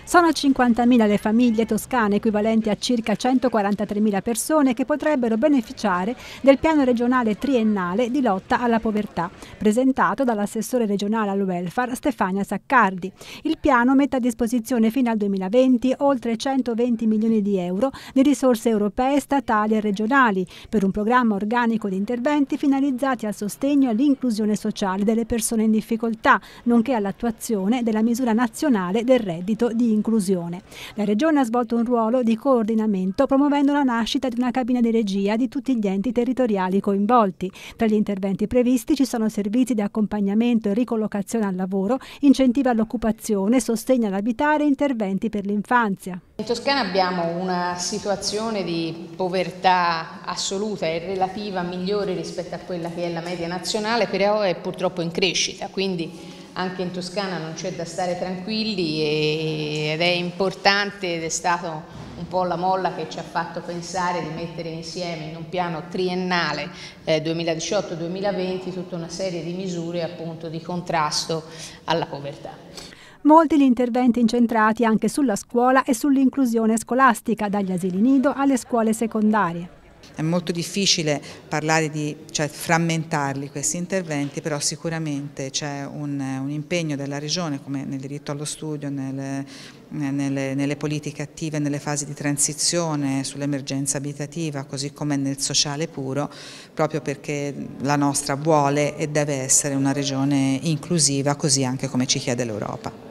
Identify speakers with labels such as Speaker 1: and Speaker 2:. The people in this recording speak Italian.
Speaker 1: Sono 50.000 le famiglie toscane, equivalenti a circa 143.000 persone, che potrebbero beneficiare del piano regionale triennale di lotta alla povertà, presentato dall'assessore regionale al welfare Stefania Saccardi. Il piano mette a disposizione fino al 2020 oltre 120 milioni di euro di risorse europee, statali e regionali per un programma organico di interventi finalizzati al sostegno e all'inclusione sociale delle persone in difficoltà, nonché all'attuazione della misura nazionale del reddito di inclusione. La Regione ha svolto un ruolo di coordinamento, promuovendo la nascita di una cabina di regia di tutti gli enti territoriali coinvolti. Tra gli interventi previsti ci sono servizi di accompagnamento e ricollocazione al lavoro, incentivi all'occupazione, sostegno all'abitare e interventi per l'infanzia.
Speaker 2: In Toscana abbiamo una situazione di povertà assoluta e relativa migliore rispetto a quella che è la media nazionale, però è purtroppo in crescita, quindi anche in Toscana non c'è da stare tranquilli ed è importante, ed è stato un po' la molla che ci ha fatto pensare di mettere insieme in un piano triennale 2018-2020 tutta una serie di misure appunto di contrasto alla povertà.
Speaker 1: Molti gli interventi incentrati anche sulla scuola e sull'inclusione scolastica, dagli asili nido alle scuole secondarie.
Speaker 3: È molto difficile parlare frammentarli questi interventi, però sicuramente c'è un impegno della Regione, come nel diritto allo studio, nelle politiche attive, nelle fasi di transizione, sull'emergenza abitativa, così come nel sociale puro, proprio perché la nostra vuole e deve essere una Regione inclusiva, così anche come ci chiede l'Europa.